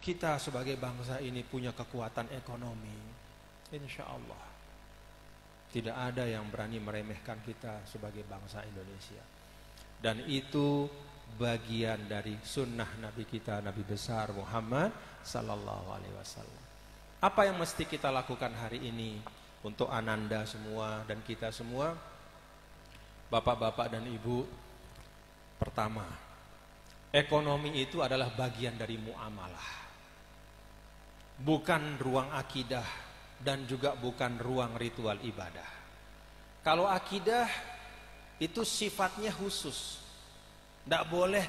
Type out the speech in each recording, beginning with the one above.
kita sebagai bangsa ini punya kekuatan ekonomi. Insya Allah tidak ada yang berani meremehkan kita sebagai bangsa Indonesia. Dan itu bagian dari sunnah Nabi kita, Nabi besar Muhammad Sallallahu Alaihi Wasallam. Apa yang mesti kita lakukan hari ini untuk Ananda semua dan kita semua, bapak-bapak dan ibu? Pertama, ekonomi itu adalah bagian dari muamalah, bukan ruang akidah dan juga bukan ruang ritual ibadah. Kalau akidah itu sifatnya khusus, tidak boleh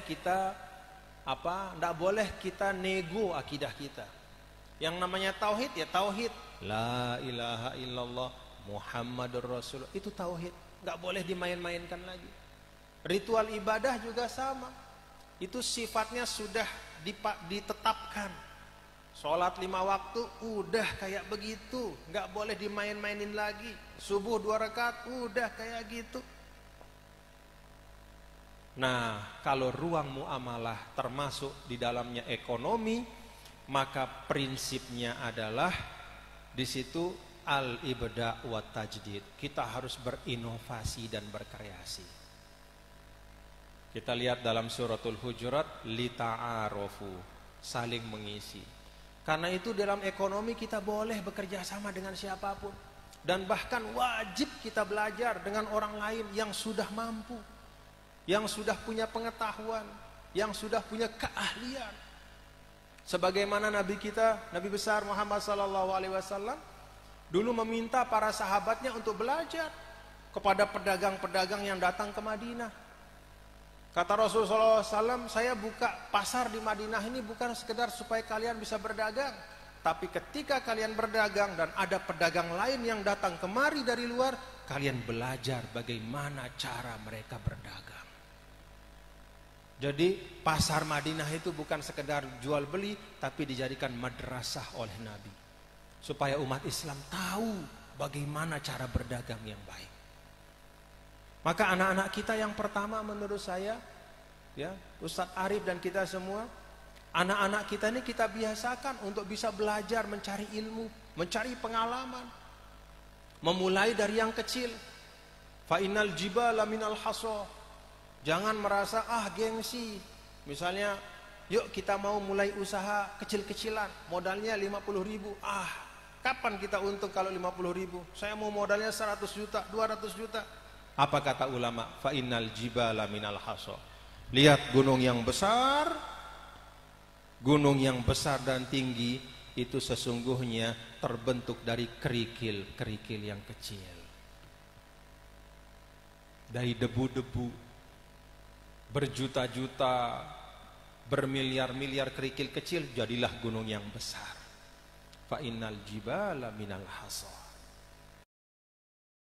kita nego akidah kita. Yang namanya tauhid ya tauhid, la ilaha illallah Muhammadur Rasulullah, itu tauhid, nggak boleh dimain-mainkan lagi. Ritual ibadah juga sama, itu sifatnya sudah ditetapkan. Sholat 5 waktu udah kayak begitu, nggak boleh dimain-mainin lagi. Subuh 2 rakaat udah kayak gitu. Nah, kalau ruang muamalah termasuk di dalamnya ekonomi, maka prinsipnya adalah di situ al-ibda' wa tajdid. Kita harus berinovasi dan berkreasi. Kita lihat dalam suratul Hujurat, lita'arofu, saling mengisi. Karena itu dalam ekonomi kita boleh bekerja sama dengan siapapun, dan bahkan wajib kita belajar dengan orang lain yang sudah mampu, yang sudah punya pengetahuan, yang sudah punya keahlian. Sebagaimana Nabi kita, Nabi besar Muhammad Sallallahu Alaihi Wasallam dulu meminta para sahabatnya untuk belajar kepada pedagang-pedagang yang datang ke Madinah. Kata Rasulullah SAW, saya buka pasar di Madinah ini bukan sekedar supaya kalian bisa berdagang, tapi ketika kalian berdagang dan ada pedagang lain yang datang kemari dari luar, kalian belajar bagaimana cara mereka berdagang. Jadi pasar Madinah itu bukan sekedar jual beli, tapi dijadikan madrasah oleh Nabi, supaya umat Islam tahu bagaimana cara berdagang yang baik. Maka anak-anak kita yang pertama menurut saya, ya, Ustadz Arif dan kita semua, anak-anak kita ini kita biasakan untuk bisa belajar mencari ilmu, mencari pengalaman, memulai dari yang kecil. Fa innal jibala minal hasa. Jangan merasa gengsi. Misalnya, yuk kita mau mulai usaha kecil-kecilan, modalnya 50.000. Kapan kita untung kalau 50.000? Saya mau modalnya 100 juta, 200 juta. Apa kata ulama? Fa innal jibala minal hasa. Lihat gunung yang besar dan tinggi itu sesungguhnya terbentuk dari kerikil-kerikil yang kecil, dari debu-debu, berjuta-juta, bermiliar-miliar kerikil kecil, jadilah gunung yang besar. Fa innal jibala minal hasa.